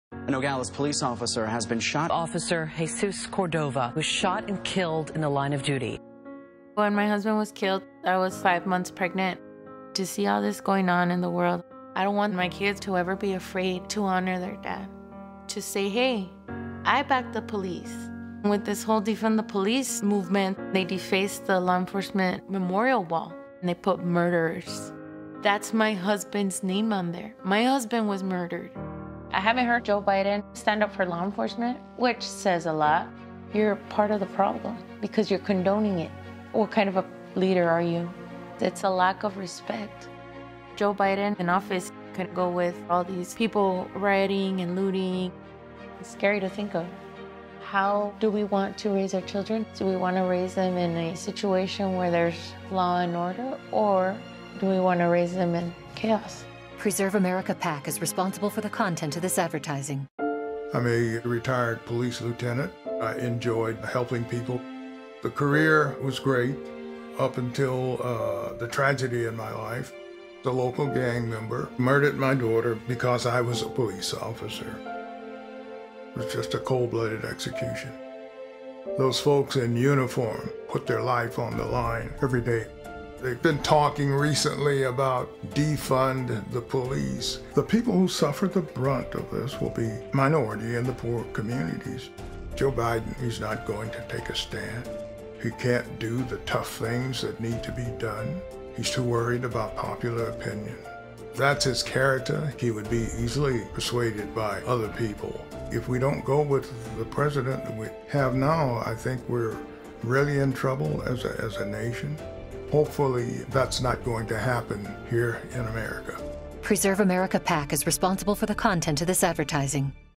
A Nogales police officer has been shot. Officer Jesus Cordova was shot and killed in the line of duty. When my husband was killed, I was 5 months pregnant. To see all this going on in the world, I don't want my kids to ever be afraid to honor their dad. To say, hey, I back the police. With this whole defund the police movement, they defaced the law enforcement memorial wall and they put murderers. That's my husband's name on there. My husband was murdered. I haven't heard Joe Biden stand up for law enforcement, which says a lot. You're part of the problem because you're condoning it. What kind of a leader are you? It's a lack of respect. Joe Biden in office could go with all these people rioting and looting. It's scary to think of. How do we want to raise our children? Do we want to raise them in a situation where there's law and order, or do we want to raise them in chaos? Preserve America PAC is responsible for the content of this advertising. I'm a retired police lieutenant. I enjoyed helping people. The career was great up until the tragedy in my life. The local gang member murdered my daughter because I was a police officer. It was just a cold-blooded execution. Those folks in uniform put their life on the line every day. They've been talking recently about defund the police. The people who suffer the brunt of this will be minority in the poor communities. Joe Biden, he's not going to take a stand. He can't do the tough things that need to be done. He's too worried about popular opinion. If that's his character, he would be easily persuaded by other people. If we don't go with the president that we have now, I think we're really in trouble as a nation. Hopefully, that's not going to happen here in America. Preserve America PAC is responsible for the content of this advertising.